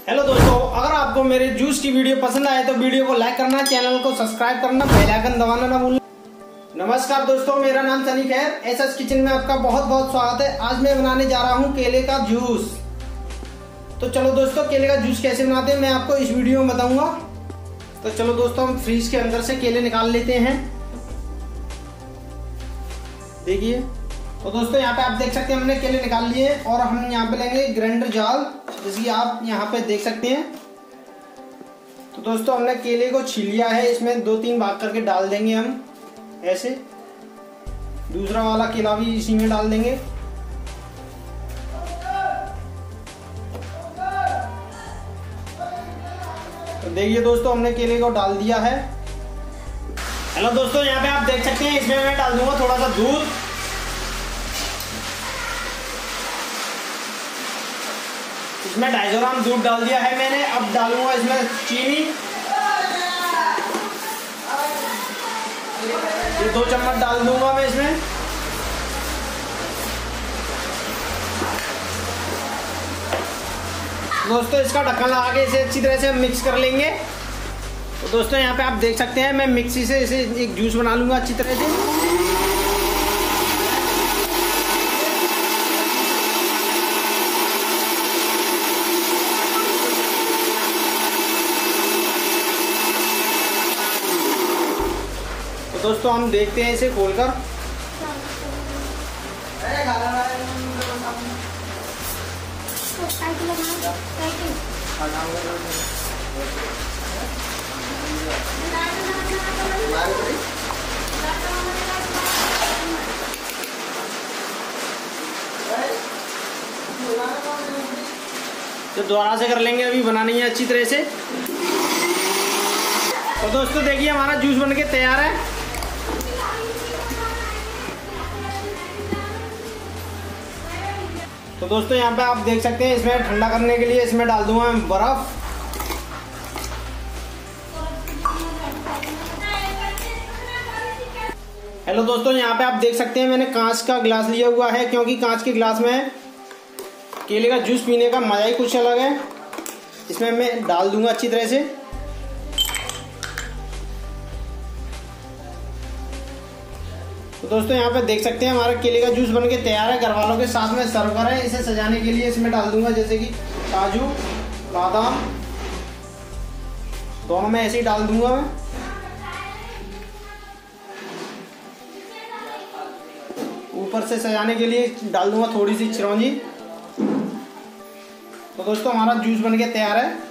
Hello दोस्तों, अगर आपको मेरे जूस की वीडियो पसंद आए तो वीडियो को लाइक करना, चैनल को सब्सक्राइब करना, बेल आइकन दबाना ना भूलना। नमस्कार दोस्तों, मेरा नाम सनी खैर, एसएस किचन में आपका बहुत बहुत स्वागत है। आज मैं बनाने जा रहा हूं केले का जूस। तो चलो दोस्तों, केले का जूस कैसे बनाते हैं मैं आपको इस वीडियो में बताऊंगा। तो चलो दोस्तों, हम फ्रीज के अंदर से केले निकाल लेते हैं। देखिए तो दोस्तों, यहाँ पे आप देख सकते हैं हमने केले निकाल लिए और हम यहाँ पे लेंगे ग्राइंडर जार, जैसे कि आप यहाँ पे देख सकते हैं। तो दोस्तों, हमने केले को छील लिया है, इसमें 2-3 भाग करके डाल देंगे हम ऐसे। दूसरा वाला केला भी इसी में डाल देंगे। तो देखिए दोस्तों, हमने केले को डाल दिया है। हेलो दोस्तों, यहाँ पे आप देख सकते हैं, इसमें मैं डाल दूंगा थोड़ा सा दूध। इसमें 250 ग्राम दूध डाल दिया है मैंने। अब डालूंगा इसमें चीनी, ये 2 चम्मच डाल दूंगा मैं इसमें। दोस्तों, इसका ढक्कन लगा के इसे अच्छी तरह से मिक्स कर लेंगे। तो दोस्तों, यहाँ पे आप देख सकते हैं, मैं मिक्सी से इसे एक जूस बना लूंगा अच्छी तरह से। तो दोस्तों, हम देखते हैं इसे खोलकर। तो दोबारा से कर लेंगे, अभी बनानी है अच्छी तरह से। तो दोस्तों देखिए, हमारा जूस बनके तैयार है। तो दोस्तों, यहाँ पे आप देख सकते हैं, इसमें ठंडा करने के लिए इसमें डाल दूंगा मैं बर्फ। हेलो दोस्तों, यहाँ पे आप देख सकते हैं, मैंने कांच का गिलास लिया हुआ है, क्योंकि कांच के गिलास में केले का जूस पीने का मजा ही कुछ अलग है। इसमें मैं डाल दूंगा अच्छी तरह से। तो दोस्तों, यहाँ पे देख सकते हैं, हमारा केले का जूस बनके तैयार है। घर वालों के साथ में सर्व करें। इसे सजाने के लिए इसमें डाल दूंगा जैसे कि काजू, बादाम, दोनों में ऐसे ही डाल दूंगा मैं। ऊपर से सजाने के लिए डाल दूंगा थोड़ी सी चिरौंजी। तो दोस्तों, हमारा जूस बनके तैयार है।